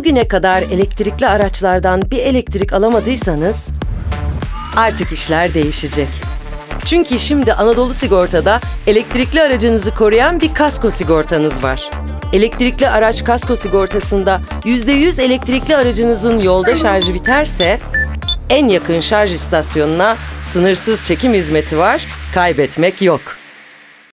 bugüne kadar elektrikli araçlardan bir elektrik alamadıysanız artık işler değişecek. Çünkü şimdi Anadolu Sigorta'da elektrikli aracınızı koruyan bir kasko sigortanız var. Elektrikli araç kasko sigortasında %100 elektrikli aracınızın yolda şarjı biterse en yakın şarj istasyonuna sınırsız çekim hizmeti var, kaybetmek yok.